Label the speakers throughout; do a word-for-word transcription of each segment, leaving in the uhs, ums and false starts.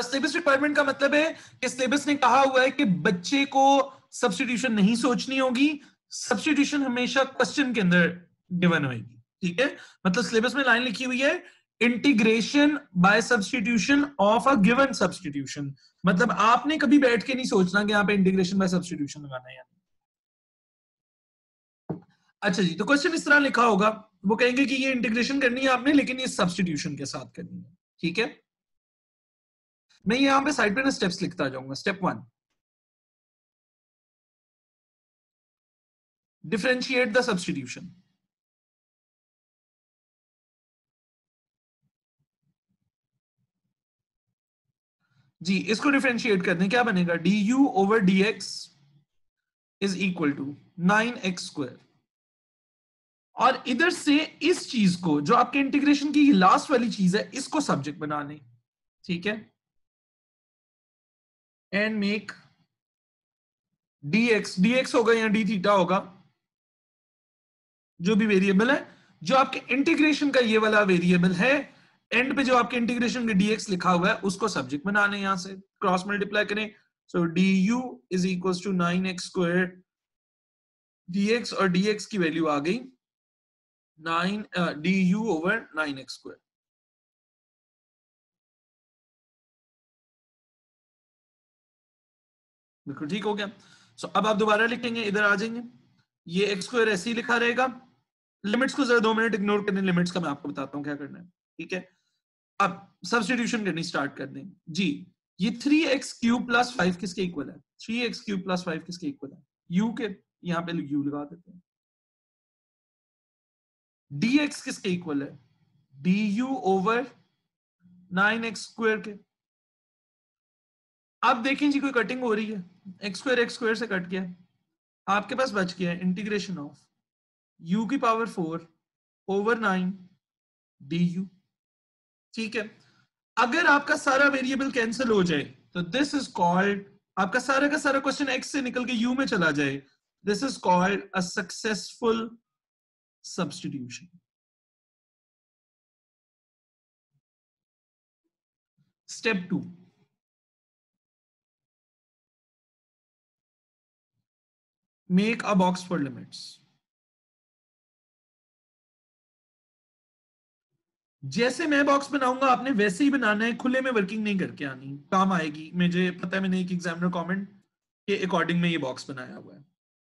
Speaker 1: Syllabus requirement का मतलब है कि सिलेबस ने कहा हुआ है कि बच्चे को सब्स्टिट्यूशन नहीं सोचनी होगी, सब्स्टिट्यूशन हमेशा क्वेश्चन के अंदर गिवन होगी, ठीक है। मतलब सिलेबस में लाइन लिखी हुई है integration by substitution of a given substitution, मतलब आपने कभी बैठ के नहीं सोचना कि यहाँ पे इंटीग्रेशन बाय सब्स्टिट्यूशन लगाना है या नहीं। अच्छा जी, तो क्वेश्चन इस तरह लिखा होगा, वो कहेंगे कि ये इंटीग्रेशन करनी है आपने, लेकिन ये सब्स्टिट्यूशन के साथ करनी है, ठीक है। मैं यहां पे साइड पे ना स्टेप्स लिखता जाऊंगा। Step one, differentiate the substitution. जी, इसको डिफरेंशिएट करने क्या बनेगा, d u over d x is equal to nine x square, और इधर से इस चीज को जो आपके इंटीग्रेशन की लास्ट वाली चीज है इसको सब्जेक्ट बना लें, ठीक है, एंड मेक dx, dx होगा या d थीटा होगा, जो भी वेरिएबल है, जो आपके इंटीग्रेशन का ये वाला वेरिएबल है, एंड पे जो आपके इंटीग्रेशन में dx लिखा हुआ है उसको सब्जेक्ट बना लें, यहां से क्रॉस मल्टीप्लाई करें, so du is equal to nine x square, dx और dx की वैल्यू आ गई nine du over nine x square. बिल्कुल ठीक हो गया। सो so, अब आप दोबारा लिखेंगे, इधर आ जाएंगे, ये एक्स स्क्वायर ऐसे ही लिखा रहेगा। लिमिट्स को जरा दो मिनट इग्नोर करें, लिमिट्स का मैं आपको बताता हूं क्या करना है, ठीक है। अब सब्स्टिट्यूशन करनी स्टार्ट कर दें जी। ये three x cube plus five किसके इक्वल है, three x cube plus five किसके इक्वल है, यू के, यहां पे यू लगा देते हैं। dx किसके इक्वल है, du over nine x square के। अब देखें जी, कोई कटिंग हो रही है, एक्स स्क्वायर एक्स स्क्वायर से कट गया, आपके पास बच गया इंटीग्रेशन ऑफ u की power four over nine du, ठीक है। अगर आपका सारा वेरिएबल कैंसिल हो जाए तो दिस इज कॉल्ड, आपका सारा का सारा क्वेश्चन x से निकल के u में चला जाए, this is called a successful substitution. Step two, make a box for limits. जैसे मैं बॉक्स बनाऊंगा आपने वैसे ही बनाना है, खुले में वर्किंग नहीं करके आनी, काम आएगी, मुझे पता है, मैंने एक एग्जामिनर कमेंट के अकॉर्डिंग में ये बॉक्स बनाया हुआ है।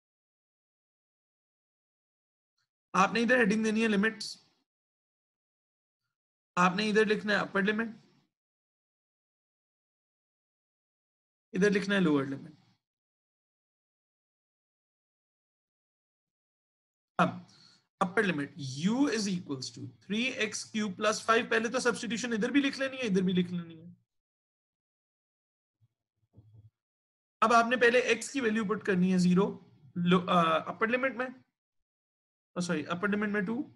Speaker 1: आपने इधर हेडिंग देनी है लिमिट्स, आपने इधर लिखना है अपर लिमिट, इधर लिखना है लोअर लिमिट। अब upper limit u is equals to three x cube plus five, पहले तो सब्स्टिट्यूशन इधर भी लिख लेनी है, इधर भी लिख लेनी है। अब आपने पहले x की वैल्यू पुट करनी है जीरो अपर लिमिट में, सॉरी अपर लिमिट में टू,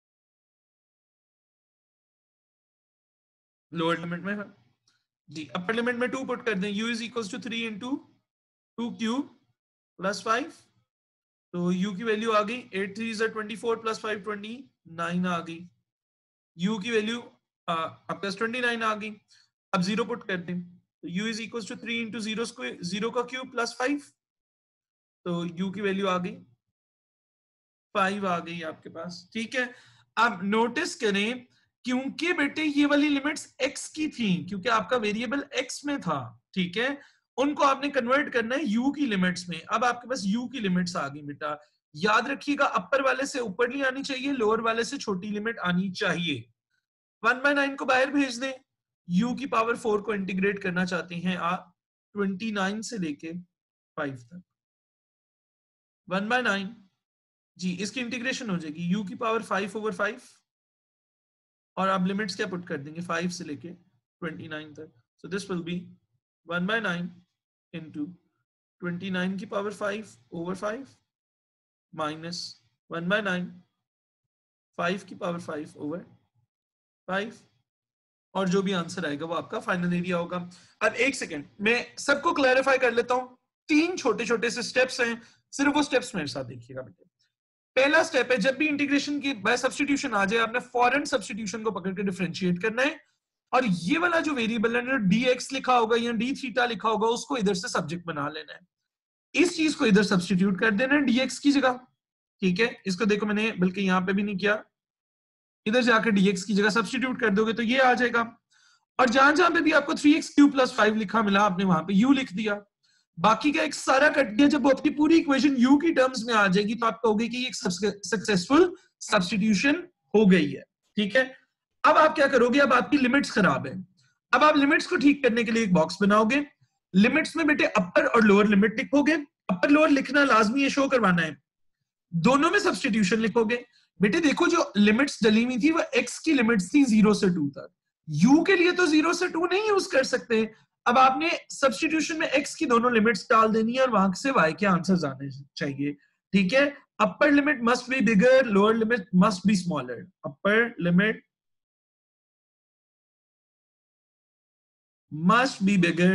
Speaker 1: लोअर लिमिट में जी, अपर लिमिट में टू पुट कर दें, u is equals to three into two cube plus five, तो u की वैल्यू आ गई eight three is twenty four plus five twenty nine आ गई, u की वैल्यू आपका ट्वेंटी नाइन आ गई। अब जीरो पुट कर दें, तो u is equal to three into zero square, zero का क्यूब प्लस फाइव, तो u की वैल्यू आ गई फाइव आ गई आपके पास, ठीक है। अब नोटिस करें, क्योंकि बेटे ये वाली लिमिट्स x की थी, क्योंकि आपका वेरिएबल x में था, ठीक है, उनको आपने कन्वर्ट करना है u की लिमिट्स में। अब आपके पास u की लिमिट्स आ गई बेटा, याद रखिएगा अपर वाले से ऊपर नहीं आनी चाहिए, लोअर वाले से छोटी लिमिट आनी चाहिए। वन बाय नाइन को बाहर भेज दें, u की पावर फोर को इंटीग्रेट करना चाहते हैं आप ट्वेंटी नाइन से लेके फाइव तक, वन बाय नाइन जी, इसकी इंटीग्रेशन हो जाएगी u की पावर फाइव ओवर फाइव, और आप लिमिट्स क्या पुट कर देंगे फाइव से लेके ट्वेंटी नाइन तक, so this will be one by nine into twenty nine की power five over five minus one by nine five की पावर फाइव ओवर फाइव, और जो भी आंसर आएगा वो आपका फाइनल एरिया होगा। अब एक सेकेंड, मैं सबको क्लैरिफाई कर लेता हूं, तीन छोटे छोटे से स्टेप्स हैं, सिर्फ वो स्टेप्स मेरे साथ देखिएगा बेटे। पहला स्टेप है, जब भी इंटीग्रेशन की बाय सब्स्टिट्यूशन आ जाए, आपने फॉरेन सब्स्टिट्यूशन को पकड़ के डिफरेंशिएट करना है। और ये वाला जो वेरिएबल है ना डी एक्स लिखा होगा या डी थीटा लिखा होगा उसको इधर से सब्जेक्ट बना लेना है, इस चीज को इधर सब्स्टिट्यूट कर देना है डीएक्स की जगह, ठीक है। इसको देखो मैंने बल्कि यहां पे भी नहीं किया, इधर जाकर डीएक्स की जगह सब्स्टिट्यूट कर दोगे तो ये आ जाएगा। और जहां जहां पे भी आपको three x cube plus five लिखा मिला आपने वहां पे u लिख दिया, बाकी का एक सारा कट गया। जब आपकी पूरी इक्वेशन u की टर्म्स में आ जाएगी तो आप कहोगे कि ये सक्सेसफुल सब्स्टिट्यूशन हो गई है, ठीक है। अब आप क्या करोगे, अब आपकी लिमिट्स खराब है, अब आप लिमिट्स को ठीक करने के लिए एक बॉक्स बनाओगे। लिमिट्स में बेटे अपर और लोअर लिमिट लिखोगे, अपर लोअर लिखना लाजमी है, शो करवाना है। दोनों में सब्स्टिट्यूशन लिखोगे। बेटे देखो जो लिमिट्स डली हुई थी वो x की लिमिट्स थी जीरो से टू तक, u के लिए तो जीरो से टू नहीं यूज कर सकते। अब आपने सब्स्टिट्यूशन में x की दोनों लिमिट्स डाल देनी है और वहां से y के आंसर्स आने चाहिए, ठीक है। Upper limit must be bigger, lower limit must be smaller. Upper limit must be bigger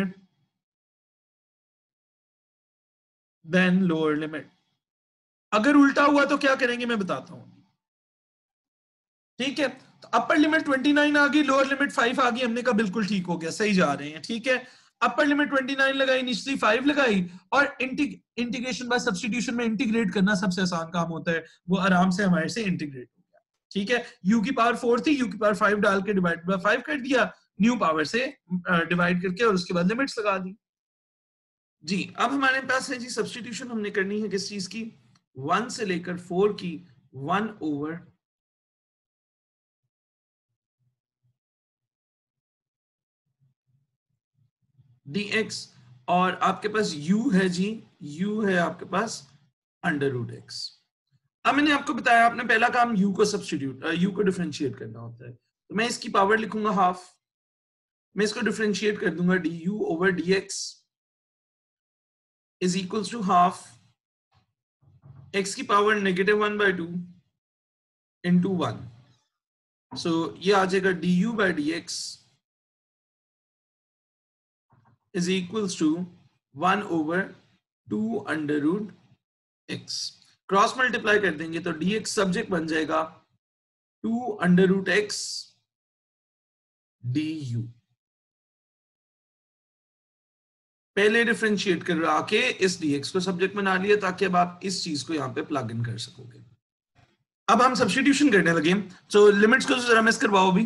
Speaker 1: than lower limit। अगर उल्टा हुआ तो क्या करेंगे मैं बताता हूं, ठीक है। तो अपर लिमिट ट्वेंटी नाइन आ गई, लोअर लिमिट फाइव आ गई, हमने कहा बिल्कुल ठीक हो गया, सही जा रहे हैं, ठीक है। अपर लिमिट ट्वेंटी नाइन लगाई, निचली फाइव लगाई, और इंटीग्रेशन बाय सब्स्टिट्यूशन में इंटीग्रेट करना सबसे आसान काम होता है, वो आराम से हमारे से इंटीग्रेट हो गया, ठीक है। u की पावर फोर थी, u की पावर फाइव डाल के डिवाइड बाय फाइव कर दिया, न्यू पावर से डिवाइड करके, और उसके बाद लिमिट्स लगा दी जी। अब हमारे पास है जी सब्स्टिट्यूशन हमने करनी है किस चीज की, वन से लेकर फोर की, वन ओवर dx, और आपके पास u है जी, u है आपके पास अंडर रूट एक्स। अब मैंने आपको बताया आपने पहला काम u को सब्स्टिट्यूट u को डिफरेंशिएट करना होता है, तो मैं इसकी पावर लिखूंगा हाफ, मैं इसको डिफरेंशिएट कर दूंगा du over dx is equals to half x की power negative one by two into one, so ये आ जाएगा du by dx is equals to one over two under root x. Cross multiply कर देंगे तो dx subject बन जाएगा two under root x du। पहले डिफरेंशिएट कर आके इस dx को सब्जेक्ट बना लिया ताकि अब आप इस चीज को यहां पे प्लग इन कर सकोगे। अब हम सब्स्टिट्यूशन करने लगे, तो लिमिट्स को जरा मिस करवाओ भी।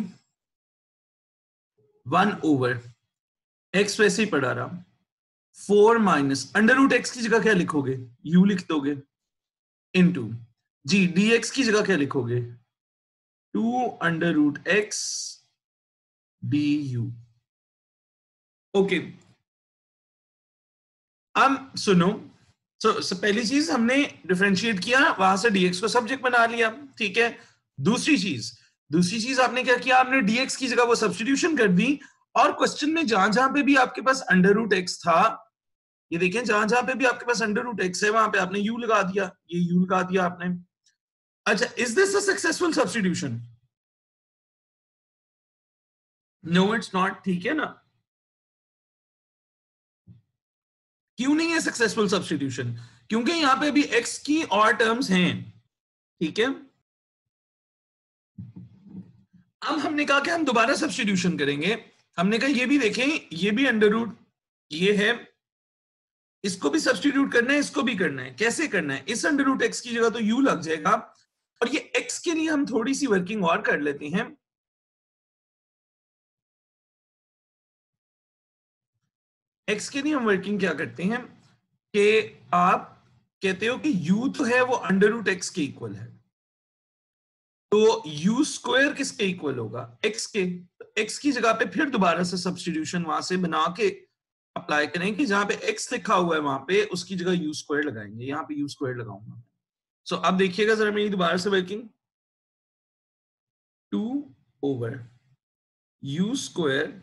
Speaker 1: वन ओवर एक्स वैसे ही पढ़ा रहा, four minus under root x की जगह क्या लिखोगे, u लिख दोगे, इनटू जी dx की जगह क्या लिखोगे, two under root x du। Okay, अब सुनो, सो so, so पहली चीज हमने डिफरेंशिएट किया, वहां से dx को सब्जेक्ट बना लिया, ठीक है। दूसरी चीज दूसरी चीज आपने क्या किया, आपने dx की जगह वो सब्स्टिट्यूशन कर दी, और क्वेश्चन में जहां जहां पे भी आपके पास अंडर रूट एक्स था, ये देखें जहां जहां पे भी आपके पास अंडर रूट एक्स है वहां पे आपने u लगा दिया, ये u लगा दिया आपने। अच्छा, is this a successful substitution? No it's not, ठीक है ना। क्यों नहीं है सक्सेसफुल सब्स्टिट्यूशन? क्योंकि यहां पे अभी x की और टर्म्स हैं, ठीक है। अब हमने कहा कि हम दोबारा सब्स्टिट्यूशन करेंगे, हमने कहा ये भी देखें, ये भी अंडर रूट ये है, इसको भी सब्स्टिट्यूट करना है, इसको भी करना है। कैसे करना है, इस अंडर रूट एक्स की जगह तो u लग जाएगा, और ये x के लिए हम थोड़ी सी वर्किंग और कर लेते हैं। x के लिए हम वर्किंग क्या करते हैं कि आप कहते हो कि u तो है वो अंडर रूट एक्स के इक्वल है, तो u स्क्वायर किसके इक्वल होगा, x के। तो x की जगह पे फिर दोबारा से सब्स्टिट्यूशन वहां से बना के अप्लाई करें कि जहां पे x लिखा हुआ है वहां पे उसकी जगह u स्क्वायर लगाएंगे, यहाँ पे u स्क्वायर लगाऊंगा। सो so, अब देखिएगा जरा मेरी दोबारा से working, two over u square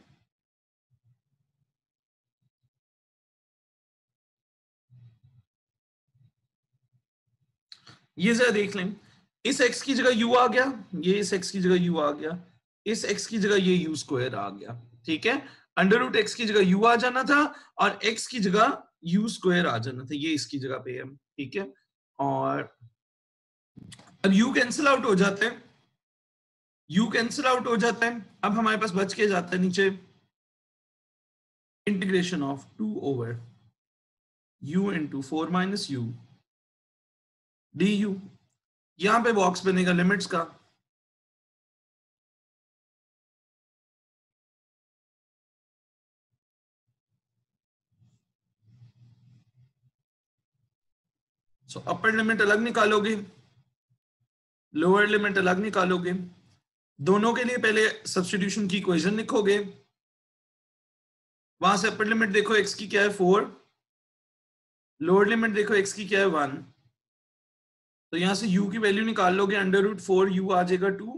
Speaker 1: ये जरा देख लें, इस x की जगह u आ गया, ये इस x की जगह u आ गया, इस x की जगह ये u स्क्वायर आ गया, ठीक है। अंडर रूट एक्स की जगह u आ जाना था और x की जगह u स्क्वायर आ जाना था, ये इसकी जगह पे है, ठीक है। और अब u कैंसिल आउट हो जाते हैं, u कैंसिल आउट हो जाता है। अब हमारे पास बच के जाता है नीचे integration of two over u into four minus u d u. यहां पे बॉक्स बनेगा लिमिट्स का, सो अपर लिमिट अलग निकालोगे, लोअर लिमिट अलग निकालोगे, दोनों के लिए पहले सब्स्टिट्यूशन की इक्वेशन लिखोगे, वहां से अपर लिमिट देखो x की क्या है फोर, लोअर लिमिट देखो x की क्या है वन, तो यहां से u की वैल्यू निकाल लोगे, अंडर रूट फोर यू आ जाएगा टू,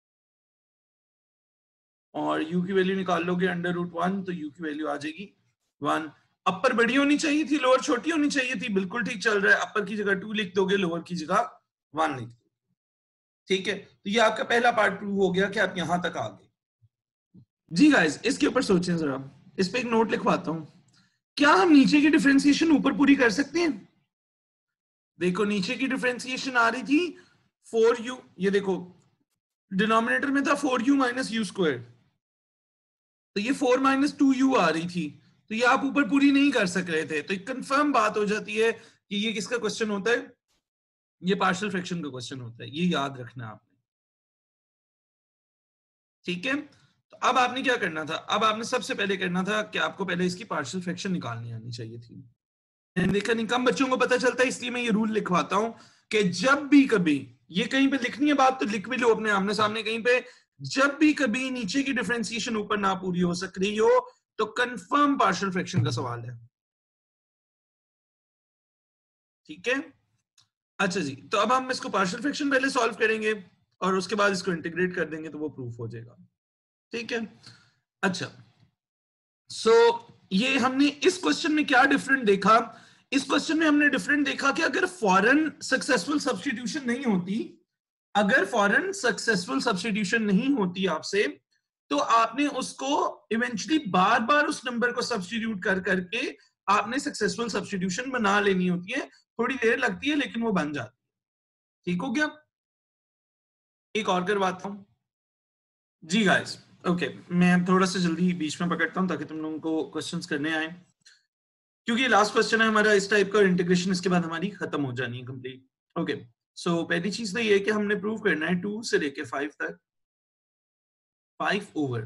Speaker 1: और u की वैल्यू निकाल लोगे अंडर रूट वन, तो u की वैल्यू आ जाएगी वन। अपर बड़ी होनी चाहिए थी, लोअर छोटी होनी चाहिए थी, बिल्कुल ठीक चल रहा है, अपर की जगह टू लिख दोगे, लोअर की जगह वन लिख दोगे, ठीक है। तो ये आपका पहला पार्ट प्रूव हो गया कि आप यहां तक आ गए। जी गाइस, इसके ऊपर सोचें जरा, इस पे एक नोट लिखवाता हूं, क्या हम नीचे की डिफरेंशिएशन ऊपर पूरी कर सकते हैं? देखो नीचे की डिफरेंशिएशन आ रही थी फोर यू, ये देखो डिनोमिनेटर में था four u minus u square, तो ये फोर माइनस टू यू आ रही थी, तो ये आप ऊपर पूरी नहीं कर सक रहे थे, तो एक कंफर्म बात हो जाती है कि ये किसका क्वेश्चन होता है, ये पार्शियल फ्रैक्शन का क्वेश्चन होता है, ये याद रखना आपने, ठीक है। तो अब आपने क्या करना था, अब आपने सबसे पहले करना था कि आपको पहले इसकी पार्शियल फ्रैक्शन निकालनी आनी चाहिए थी। मैंने देखा नहीं कम बच्चों को पता चलता है, इसलिए मैं ये रूल लिखवाता हूं कि जब भी कभी, ये कहीं पे लिखनी है बात तो लिख भी लो अपने आमने सामने कहीं पे, जब भी कभी नीचे की डिफरेंशिएशन ऊपर ना पूरी हो सक रही हो तो कंफर्म पार्शियल फ्रैक्शन का सवाल है, ठीक है। अच्छा जी, तो अब हम इसको पार्शियल फ्रैक्शन पहले सॉल्व करेंगे और उसके बाद इसको इंटीग्रेट कर देंगे तो वो प्रूफ हो जाएगा, ठीक है। अच्छा, सो so, ये हमने इस क्वेश्चन में क्या डिफरेंट देखा, इस क्वेश्चन में हमने डिफरेंट देखा कि अगर फॉरेन सक्सेसफुल सब्स्टिट्यूशन नहीं होती, अगर फॉरेन सक्सेसफुल सब्स्टिट्यूशन नहीं होती आपसे, तो आपने उसको इवेंचुअली बार बार उस नंबर को सब्स्टिट्यूट कर करके आपने सक्सेसफुल सब्स्टिट्यूशन बना लेनी होती है, थोड़ी देर लगती है लेकिन वो बन जाती है, ठीक हो गया। एक और करवाता हूं जी गाइस, ओके okay, मैं थोड़ा सा जल्दी बीच में पकड़ता हूं ताकि तुम लोगों को क्वेश्चंस करने आए, क्योंकि लास्ट क्वेश्चन है हमारा इस टाइप का, इंटीग्रेशन इसके बाद हमारी खत्म हो जानी है कंप्लीट। ओके, सो पहली चीज तो ये है कि हमने प्रूव करना है टू से लेके फाइव तक, five over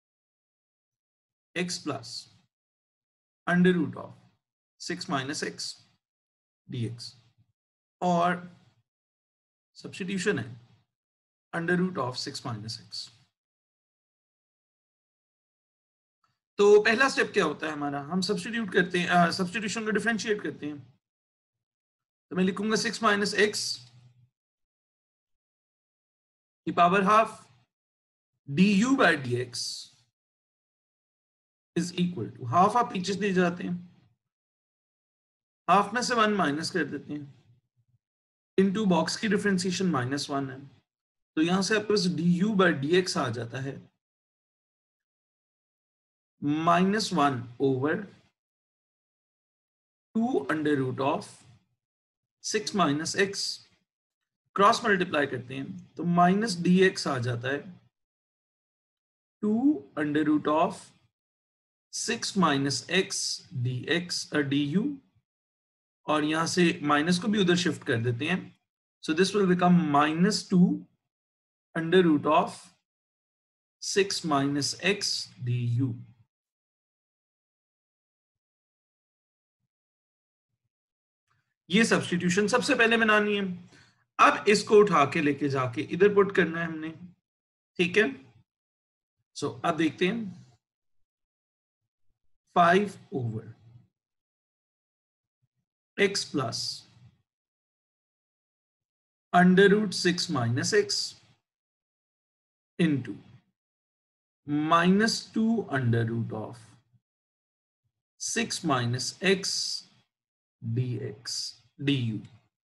Speaker 1: x plus under root of six minus x d x, और सब्स्टिट्यूशन है under root of six minus x. तो पहला स्टेप क्या होता है हमारा, हम सब्स्टिट्यूट करते हैं, सब्स्टिट्यूशन को डिफरेंशिएट करते हैं, तो मैं लिखूंगा सिक्स माइनस एक्स की power half d u by d x is equal to, half आप पीछे दे जाते हैं, हाफ में से वन माइनस कर देते हैं, इनटू बॉक्स की डिफरेंशिएशन माइनस वन है, तो यहां से आपके पास d u by d x आ जाता है minus one over two under root of six minus x, cross multiply करते हैं तो माइनस डी एक्स आ जाता है two under root of six minus x d x d u, और यहां से माइनस को भी उधर शिफ्ट कर देते हैं, so this will become minus two under root of six minus x d u. ये सब्स्टिट्यूशन सबसे पहले बनानी है, अब इसको उठा के लेके जाके इधर पुट करना है हमने, ठीक है। सो so, अब देखते हैं five over x plus under root six minus x into minus two under root of six minus x d x d u,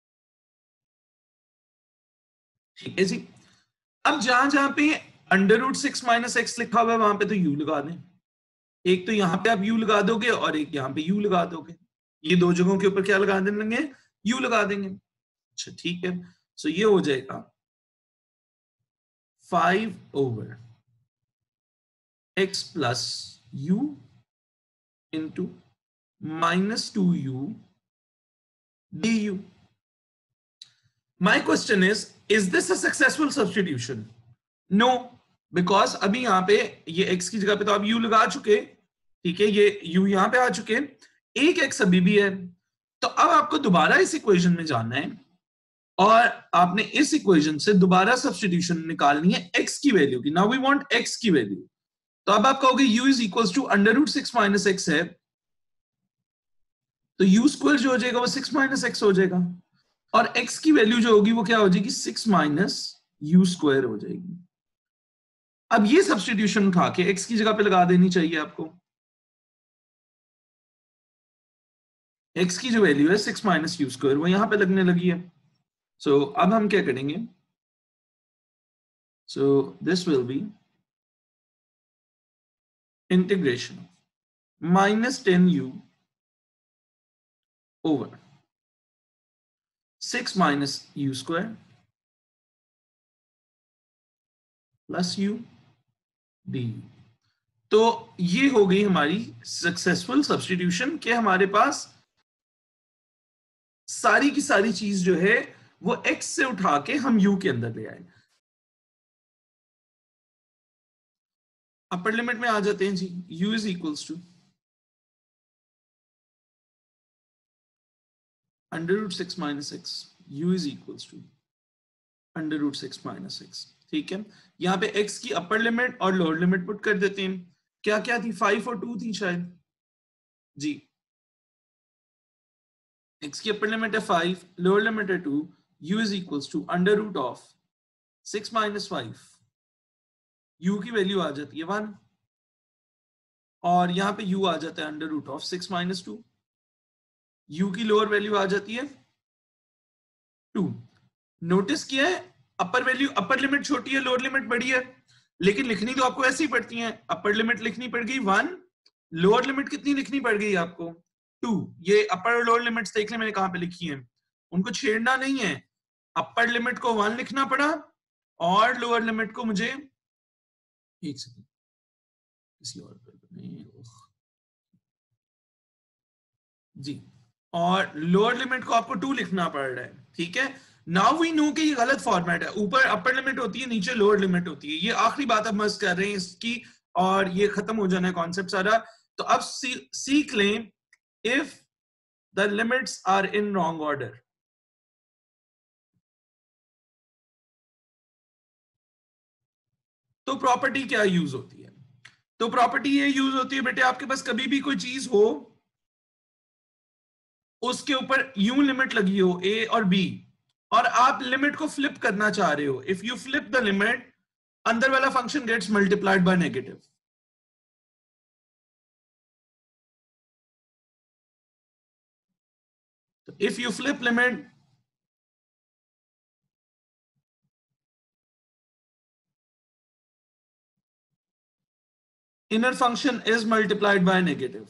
Speaker 1: ठीक है जी। अब जहां जहां पे under root six minus x लिखा हुआ है वहां पे तो यू लगा दें, एक तो यहां पे आप यू लगा दोगे और एक यहां पे यू लगा दोगे, ये दो जगहों के ऊपर क्या लगा देंगे, यू लगा देंगे, अच्छा ठीक है। सो ये हो जाएगा five over x plus u into minus two u d u. My question is, is this a successful substitution? No, because अभी यहाँ पे ये x की जगह पे तो आप u लगा चुके, ठीक है, ये u यहाँ पे आ चुके, एक x अभी भी है. तो अब आपको दोबारा इस इक्वेशन में जाना है और आपने इस इक्वेशन से दोबारा सब्स्टिट्यूशन निकालनी है x की वैल्यू की. नाउ वी वांट x की वैल्यू. तो अब आप कहोगे u is equals to under root six minus x है, तो u स्क्वायर जो हो जाएगा वो सिक्स माइनस एक्स हो जाएगा और x की वैल्यू जो होगी वो क्या हो जाएगी, सिक्स माइनस यू स्क्वायर हो जाएगी. अब ये सब्स्टिट्यूशन उठा के x की जगह पे लगा देनी चाहिए आपको. x की जो वैल्यू है सिक्स माइनस यू स्क्वायर वो यहां पे लगने लगी है. सो so, अब हम क्या करेंगे, so this will be integration minus ten u over six minus u square plus u d. तो ये हो गई हमारी सक्सेसफुल सब्स्टिट्यूशन के हमारे पास सारी की सारी चीज जो है वो x से उठा के हम u के अंदर ले आए. अपर लिमिट में आ जाते हैं जी. u is equals to under root six minus x, u is equals to under root six minus x. ठीक है, यहाँ पे x की अपर लिमिट और लोअर लिमिट पुट कर देते हैं. क्या क्या थी, फाइव और टू थी शायद जी. x की अपर लिमिट है फाइव, लोअर लिमिट है two, u is equals to under root of six minus five, u की वैल्यू आ जाती है वन और यहाँ पे u आ जाता है under root of six minus two. u की लोअर वैल्यू आ जाती है टू. नोटिस किया है अपर वैल्यू, अपर लिमिट छोटी है, लोअर लिमिट बड़ी है, लेकिन लिखनी तो आपको ऐसे ही पड़ती है. अपर लिमिट लिखनी पड़ गई वन, लोअर लिमिट कितनी लिखनी पड़ गई आपको, टू. ये अपर और लोअर लिमिट्स देख लें मैंने कहां पे लिखी है, उनको छेड़ना नहीं है. अपर लिमिट को वन लिखना पड़ा और लोअर लिमिट को मुझे एक सेकंड किसी और जी, और लोअर लिमिट को आपको टू लिखना पड़ रहा है. ठीक है, नाउ वी नो कि ये गलत फॉर्मेट है. ऊपर अपर लिमिट होती है, नीचे लोअर लिमिट होती है. ये आखिरी बात अब मस्त कर रहे हैं इसकी और ये खत्म हो जाना है कॉन्सेप्ट सारा. तो अब सी, सीख लें if the limits are in wrong order. तो प्रॉपर्टी क्या यूज होती है, तो प्रॉपर्टी ये यूज होती है बेटे, आपके पास कभी भी कोई चीज हो उसके ऊपर यू लिमिट लगी हो ए और बी और आप लिमिट को फ्लिप करना चाह रहे हो, if you flip the limit अंदर वाला function gets multiplied by negative. So if you flip limit, inner function is multiplied by negative.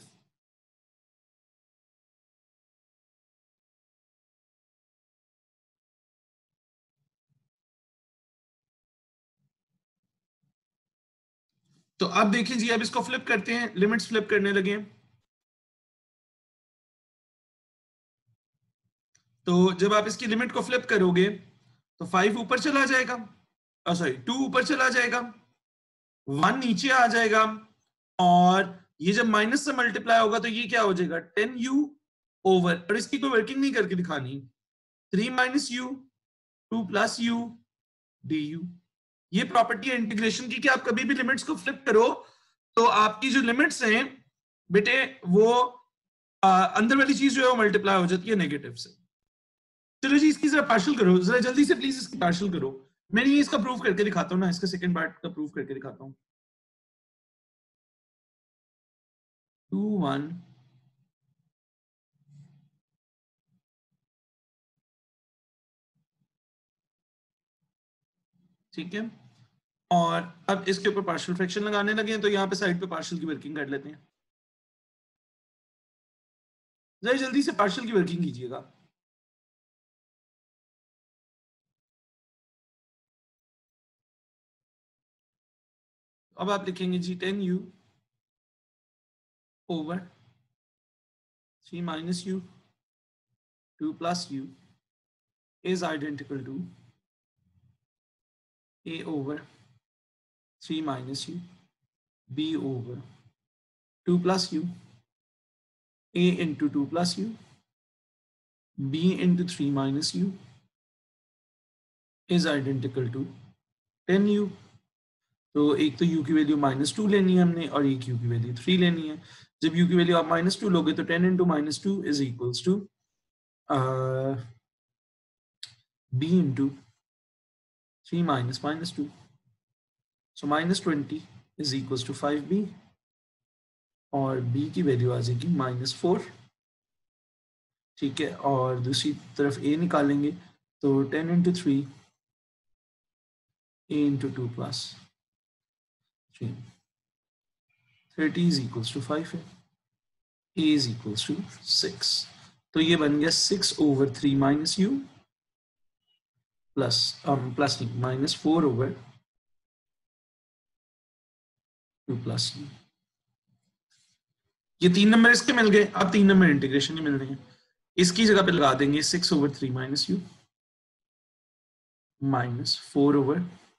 Speaker 1: तो अब देखिए जी, अब इसको फ्लिप करते हैं, लिमिट्स फ्लिप करने लगे. तो जब आप इसकी लिमिट को फ्लिप करोगे तो फाइव ऊपर चला जाएगा, सॉरी टू ऊपर चला जाएगा, वन नीचे आ जाएगा और ये जब माइनस से मल्टीप्लाई होगा तो ये क्या हो जाएगा, टेन यू ओवर, और इसकी कोई वर्किंग नहीं करके दिखानी, three minus u two plus u d u. ये प्रॉपर्टी है इंटीग्रेशन की कि आप कभी भी लिमिट्स को फ्लिप करो तो आपकी जो लिमिट्स हैं बेटे वो आ, अंदर वाली चीज जो है वो मल्टीप्लाई हो जाती है नेगेटिव से. चलो जी, इसकी जरा पार्शियल करो, जरा जल्दी से प्लीज इसकी पार्शियल करो. मैं ये इसका प्रूफ करके दिखाता हूँ ना, इसका सेकंड पार्ट का प्रूफ करके दिखाता हूँ. टू वन ठीक है, और अब इसके ऊपर पार्शियल फ्रैक्शन लगाने लगे हैं तो यहाँ पे साइड पे पार्शियल की वर्किंग कर लेते हैं. जरा जल्दी से पार्शियल की वर्किंग कीजिएगा. अब आप लिखेंगे जी ten u over three minus u two plus u is identical to a over three minus u, b over two plus u, a into two plus u, b into three minus u is identical to ten u. तो एक तो u की value minus two लेनी है हमने और एक u की वैल्यू थ्री लेनी है. जब u की वैल्यू आप माइनस टू लोगे तो ten into minus two is equals to b into three minus minus two. So minus twenty is equals to five b और b की वैल्यू आ जाएगी माइनस फोर. ठीक है, और दूसरी तरफ a निकालेंगे तो ten into three a into two plus three thirty is equals to five है. a is equals to six. तो ये बन गया six over three minus u plus plus minus four over two plus u. ये तीन number इसके मिल गए. अब तीन नंबर इंटीग्रेशन ही मिल रहे हैं. इसकी जगह पे लगा देंगे six over three minus u minus four over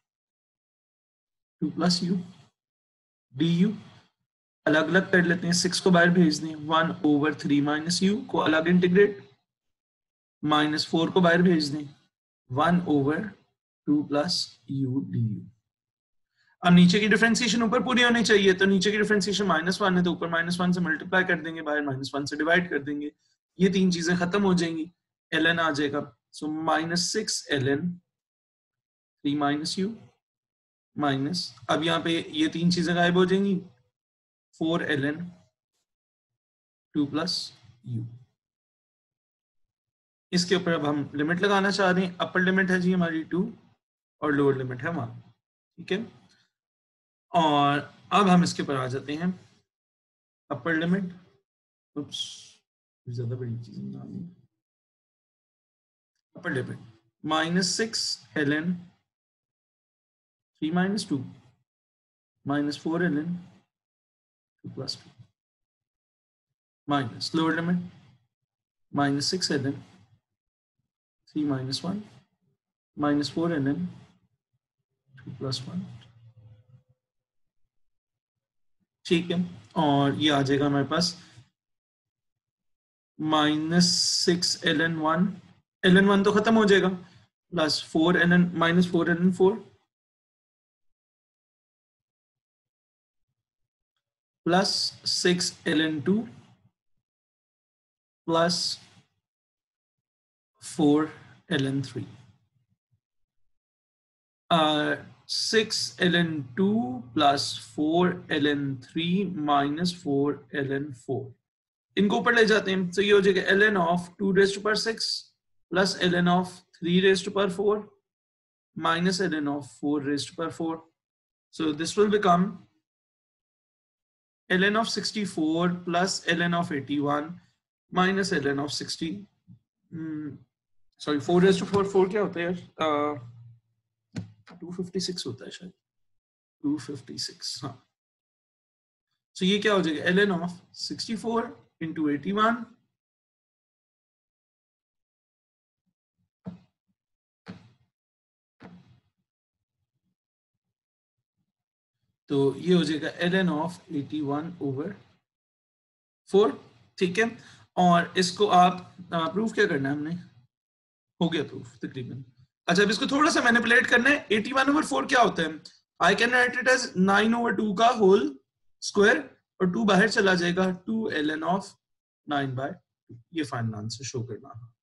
Speaker 1: two plus u d u. अलग अलग कर लेते हैं. सिक्स को बाहर भेज दें. One over three minus u को अलग इंटीग्रेट. माइनस फोर को बाहर भेज दें. One over two plus u d u. अब नीचे की डिफरेंशिएशन ऊपर पूरी होनी चाहिए. तो नीचे की डिफरेंशिएशन माइनस वन है तो ऊपर माइनस वन से मल्टीप्लाई कर देंगे, बाहर माइनस वन से डिवाइड कर देंगे. ये तीन चीजें खत्म हो जाएंगी. एल एन आ जाएगा. So minus six l n three minus u minus, अब यहाँ पे ये तीन चीजें गायब हो जाएंगी. Four l n two plus u. इसके ऊपर अब हम लिमिट लगाना चाह रहे हैं. अपर लिमिट है जी हमारी टू और लोअर लिमिट है वन. ठीक है, और अब हम इसके ऊपर आ जाते हैं. अपर लिमिट, उप्स ज्यादा बड़ी चीज बना ली. Upper limit minus six l n three minus two minus four l n two plus two minus lower limit minus six l n three minus one minus four l n two plus one. ठीक है, और ये आ जाएगा हमारे पास minus six l n one. L n one तो खत्म हो जाएगा. Plus four l n minus four l n four plus six l n two plus four l n three. Six l n two plus four l n three minus four l n four. इनको ऊपर ले जाते हैं. तो ये हो जाएगा l n of two raise to power six plus l n of three raise to power four minus l n of four raise to power four. So this will become ln of sixty-four plus ln of eighty-one minus ln of sixty. hmm, sorry four raised to four. four क्या होता है यार? To fifty six होता है शायद. Two fifty six. हाँ, so ये क्या हो जाएगा? ln of sixty-four into eighty-one तो ये हो जाएगा ln of eighty-one over four. ठीक है, और इसको आप प्रूफ क्या करना है हमने? हो गया प्रूफ तकरीबन. अच्छा, अब इसको थोड़ा सा मैनिपुलेट करना है. eighty-one ओवर फोर क्या होता है? I can write it as nine over two का होल स्क्वायर और टू बाहर चला जाएगा. Two ln of nine by two. ये फाइनल आंसर शो करना.